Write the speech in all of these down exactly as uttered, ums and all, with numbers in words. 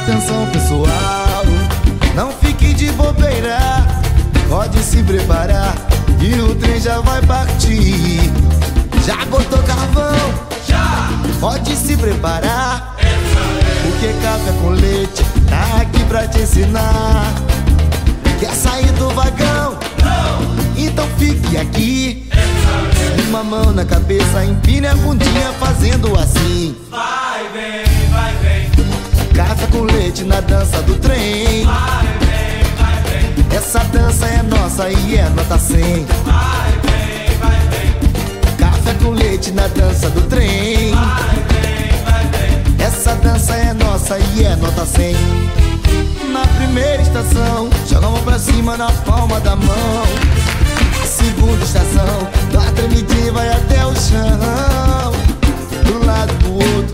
Atenção pessoal, não fique de bobeira, pode se preparar e o trem já vai partir. Já botou carvão? Já! Pode se preparar, porque café com leite tá aqui pra te ensinar. Quer sair do vagão? Não! Então fique aqui. Uma mão na cabeça, empine a bundinha fazendo assim. Vai, vem, vai, vem. Café com leite na dança do trem. Vai, vem, vai, vem. Essa dança é nossa e é nota cem. Vai, vem, vai, vem. Café com leite na dança do trem. Vai, vem, vai, vem. Essa dança é nossa e é nota cem. Na primeira estação, joga a mão pra cima na palma da mão. Segunda estação, dá uma tremidinha e vai até o chão. Do lado pro outro,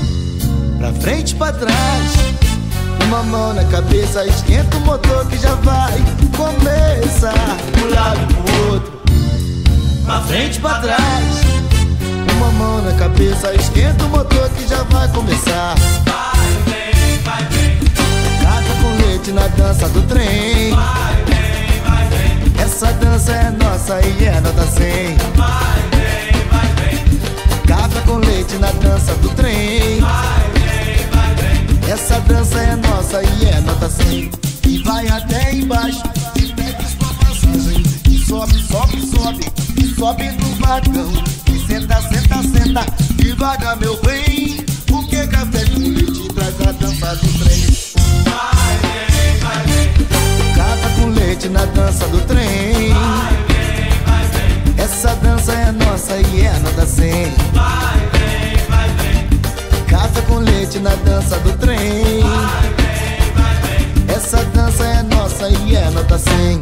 pra frente e pra trás. Uma mão na cabeça, esquenta o motor que já vai começar. Do lado pro outro, pra frente e pra trás. Uma mão na cabeça, esquenta o motor que já vai começar. Vai, vem, vai, vem. Café com leite na dança do trem. Vai, vem, vai, vem. Essa dança é nossa e é nota cem. Vai, vem, vai, vem. Café com leite na dança do trem. Vai, vem, vai, vem. Essa dança é nossa e é nota cem. E vai até embaixo, e pega sua passagem. E sobe, sobe, sobe, e sobe no vagão. E senta, senta, senta, devagar meu bem. Porque café com leite traz a dança do trem. Vai, vem, vai, vem. Café com leite na dança do trem. Vai, vem, vai, vem. Essa dança é nossa e é nota cem. Vai, vem, vai, vem. Café com leite na dança do trem. Vai, vem, vai, vem. Essa dança é nossa e é nota cem.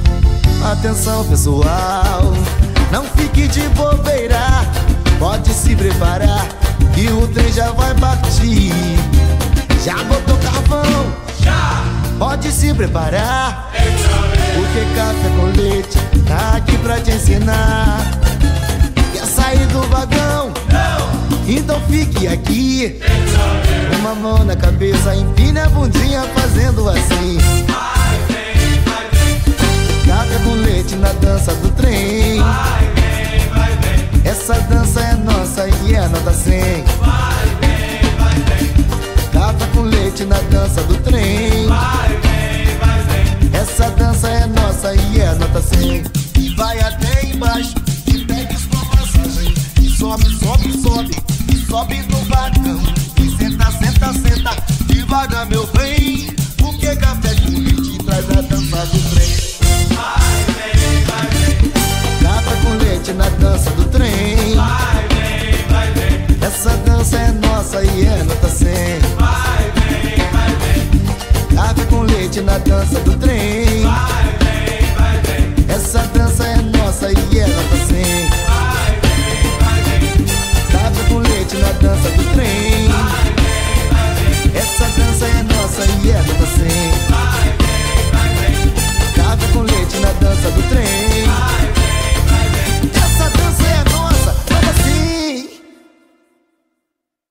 Atenção pessoal, não fique de bobeira, pode se preparar que o trem já vai partir. Já botou carvão? Já! Pode se preparar, Então, porque café com leite tá aqui pra te ensinar. Quer sair do vagão? não! Então fique aqui. Então, Uma mão na cabeça, empine a bundinha fazendo assim. vai, vem, vai, vem. Café com leite na dança do trem. Vai, vem, vai, vem. Essa dança é nossa e é nota cem. Vai, vem, vai, vem. Café com leite na dança do trem. Vai, vem, vai, vem. Essa dança é nossa e é nota cem. E vai até embaixo, e pega sua passagem. E sobe, sobe, sobe, e sobe no vagão. E senta, senta, senta, devagar meu bem. Porque café com leite traz a dança do trem. Vai, vem, vai, vem. Café com leite na dança do trem. Vai, vem, vai, vem. Essa dança é nossa e é nota cem. Vai, vem, vai, vem. Café com leite na dança do trem.